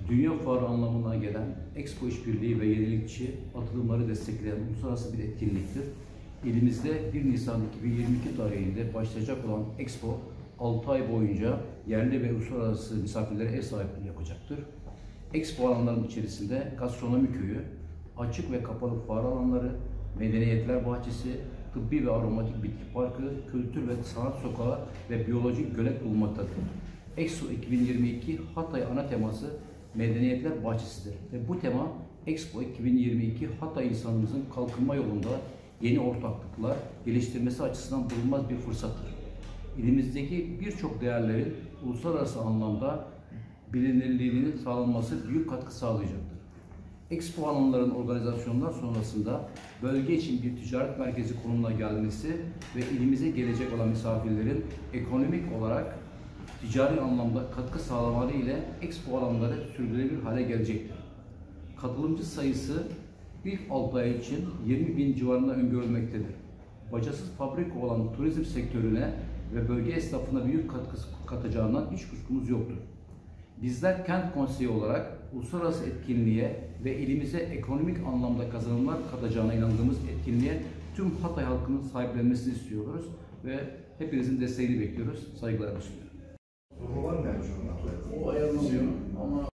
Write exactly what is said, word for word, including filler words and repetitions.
Dünya fuarı anlamına gelen Expo işbirliği ve yenilikçi atılımları destekleyen uluslararası bir etkinliktir. İlimizde bir Nisan iki bin yirmi iki tarihinde başlayacak olan Expo, altı ay boyunca yerli ve uluslararası misafirlere ev sahipliği yapacaktır. Expo alanlarının içerisinde gastronomi köyü, açık ve kapalı fuar alanları, medeniyetler bahçesi, tıbbi ve aromatik bitki parkı, kültür ve sanat sokağı ve biyolojik gölet bulunmaktadır. Expo iki bin yirmi iki Hatay ana teması Medeniyetler Bahçesi'dir ve bu tema Expo iki bin yirmi iki Hatay insanımızın kalkınma yolunda yeni ortaklıklar geliştirmesi açısından bulunmaz bir fırsattır. İlimizdeki birçok değerlerin uluslararası anlamda bilinirliğinin sağlanması büyük katkı sağlayacaktır. Expo alanlarının organizasyonlar sonrasında bölge için bir ticaret merkezi konumuna gelmesi ve ilimize gelecek olan misafirlerin ekonomik olarak ticari anlamda katkı sağlamaları ile Expo alanları sürdürülebilir hale gelecektir. Katılımcı sayısı ilk altı ay için yirmi bin civarında öngörülmektedir. Bacasız fabrika olan turizm sektörüne ve bölge esnafına büyük katkı katacağından hiç kuşkumuz yoktur. Bizler Kent Konseyi olarak uluslararası etkinliğe ve ilimize ekonomik anlamda kazanımlar katacağına inandığımız etkinliğe tüm Hatay halkının sahiplenmesini istiyoruz ve hepinizin desteğini bekliyoruz. Saygılarımı sunuyorum. Var mı yani şu an? O ayarlanıyor ama